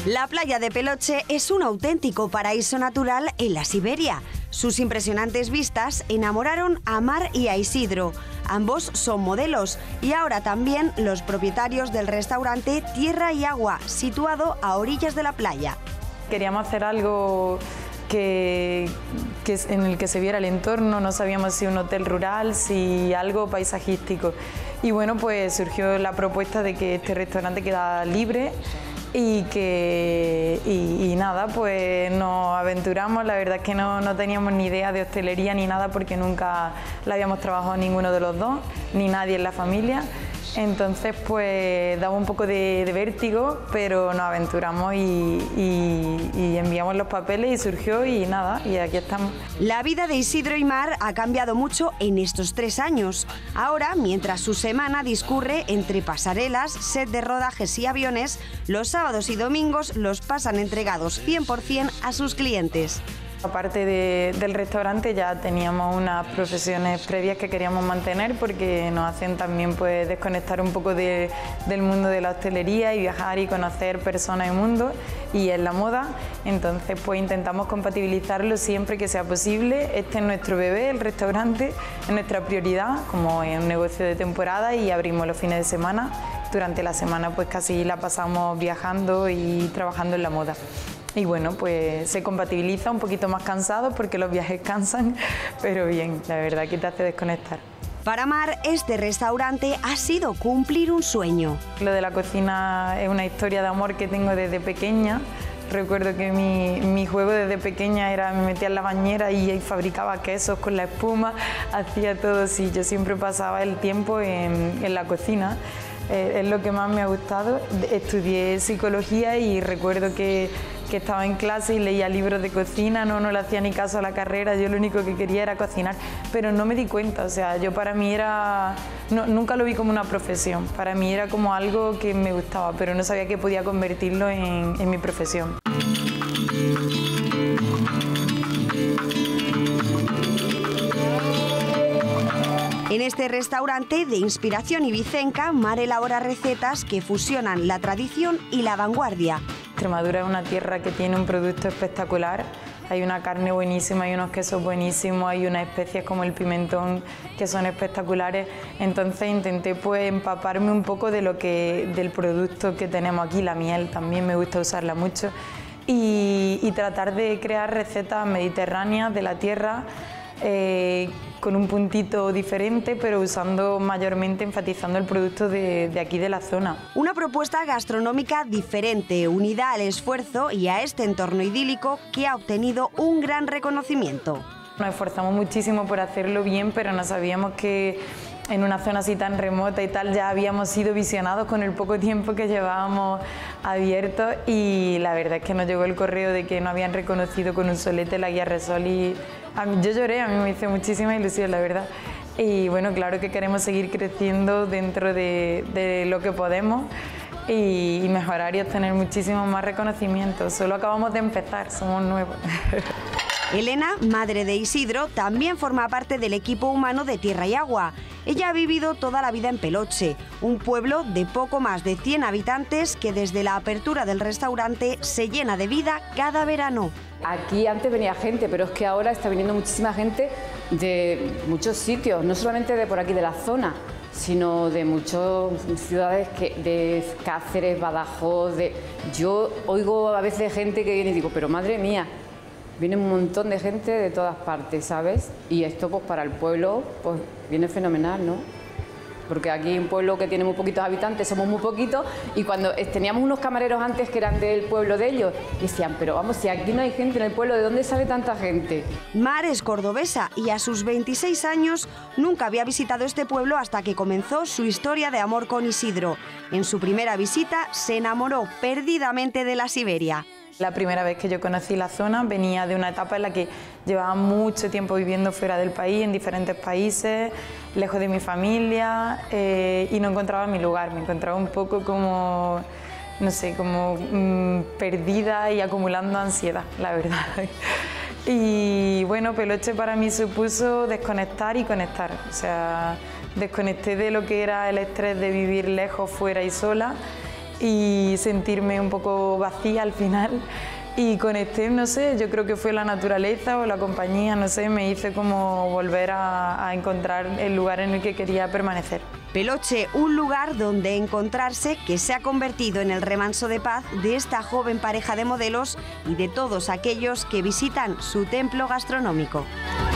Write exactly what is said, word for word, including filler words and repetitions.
La playa de Peloche es un auténtico paraíso natural en la Siberia. Sus impresionantes vistas enamoraron a Mar y a Isidro. Ambos son modelos y ahora también los propietarios del restaurante Tierra y Agua, situado a orillas de la playa. Queríamos hacer algo que, que en el que se viera el entorno, no sabíamos si un hotel rural, si algo paisajístico. Y bueno, pues surgió la propuesta de que este restaurante queda libre y que y, y nada, pues nos aventuramos. La verdad es que no, no teníamos ni idea de hostelería ni nada, porque nunca la habíamos trabajado ninguno de los dos, ni nadie en la familia. Entonces pues daba un poco de, de vértigo, pero nos aventuramos y, y, y enviamos los papeles y surgió y nada, y aquí estamos. La vida de Isidro y Mar ha cambiado mucho en estos tres años. Ahora, mientras su semana discurre entre pasarelas, set de rodajes y aviones, los sábados y domingos los pasan entregados cien por cien a sus clientes. Aparte de, del restaurante ya teníamos unas profesiones previas que queríamos mantener, porque nos hacen también pues desconectar un poco de, del mundo de la hostelería y viajar y conocer personas y mundo, y en la moda. Entonces pues intentamos compatibilizarlo siempre que sea posible. Este es nuestro bebé, el restaurante, es nuestra prioridad, como es un negocio de temporada, y abrimos los fines de semana. Durante la semana pues casi la pasamos viajando y trabajando en la moda. Y bueno, pues se compatibiliza, un poquito más cansado porque los viajes cansan, pero bien, la verdad que te hace desconectar. Para Mar, este restaurante ha sido cumplir un sueño. Lo de la cocina es una historia de amor que tengo desde pequeña. Recuerdo que mi, mi juego desde pequeña era, me metía en la bañera y fabricaba quesos con la espuma, hacía todo así. Yo siempre pasaba el tiempo en, en la cocina. Eh, es lo que más me ha gustado. Estudié psicología y recuerdo que, que estaba en clase y leía libros de cocina, no, no le hacía ni caso a la carrera, yo lo único que quería era cocinar, pero no me di cuenta, o sea, yo para mí era, no, nunca lo vi como una profesión, para mí era como algo que me gustaba, pero no sabía que podía convertirlo en, en mi profesión. En este restaurante de inspiración ibicenca, Mar elabora recetas que fusionan la tradición y la vanguardia. Extremadura es una tierra que tiene un producto espectacular. Hay una carne buenísima, hay unos quesos buenísimos, hay unas especies como el pimentón que son espectaculares. Entonces intenté pues empaparme un poco de lo que, del producto que tenemos aquí, la miel también me gusta usarla mucho, y, y tratar de crear recetas mediterráneas de la tierra, Eh, con un puntito diferente, pero usando mayormente, enfatizando el producto de, de aquí de la zona. Una propuesta gastronómica diferente, unida al esfuerzo y a este entorno idílico que ha obtenido un gran reconocimiento. Nos esforzamos muchísimo por hacerlo bien, pero no sabíamos que en una zona así tan remota y tal ya habíamos sido visionados con el poco tiempo que llevábamos abiertos, y la verdad es que nos llegó el correo de que nos habían reconocido con un solete la guía Resol y a mí, yo lloré, a mí me hizo muchísima ilusión, la verdad. Y bueno, claro que queremos seguir creciendo dentro de, de lo que podemos y, y mejorar y obtener muchísimo más reconocimiento. Solo acabamos de empezar, somos nuevos. Elena, madre de Isidro, también forma parte del equipo humano de Tierra y Agua. Ella ha vivido toda la vida en Peloche, un pueblo de poco más de cien habitantes que desde la apertura del restaurante se llena de vida cada verano. Aquí antes venía gente, pero es que ahora está viniendo muchísima gente de muchos sitios, no solamente de por aquí de la zona, sino de muchas ciudades, que, de Cáceres, Badajoz. De... Yo oigo a veces gente que viene y digo, pero madre mía, viene un montón de gente de todas partes, ¿sabes? Y esto pues para el pueblo pues viene fenomenal, ¿no? Porque aquí un pueblo que tiene muy poquitos habitantes, somos muy poquitos, y cuando teníamos unos camareros antes que eran del pueblo de ellos, decían, pero vamos, si aquí no hay gente en el pueblo, ¿de dónde sale tanta gente? Mar es cordobesa y a sus veintiséis años nunca había visitado este pueblo hasta que comenzó su historia de amor con Isidro. En su primera visita se enamoró perdidamente de la Siberia. La primera vez que yo conocí la zona venía de una etapa en la que llevaba mucho tiempo viviendo fuera del país, en diferentes países, lejos de mi familia, eh, y no encontraba mi lugar, me encontraba un poco como, no sé, como mmm, perdida y acumulando ansiedad, la verdad. Y bueno, Peloche para mí supuso desconectar y conectar, o sea, desconecté de lo que era el estrés de vivir lejos, fuera y sola, y sentirme un poco vacía al final. Y conecté, no sé, yo creo que fue la naturaleza o la compañía, no sé, me hizo como volver a, a encontrar el lugar en el que quería permanecer. Peloche, un lugar donde encontrarse que se ha convertido en el remanso de paz de esta joven pareja de modelos y de todos aquellos que visitan su templo gastronómico.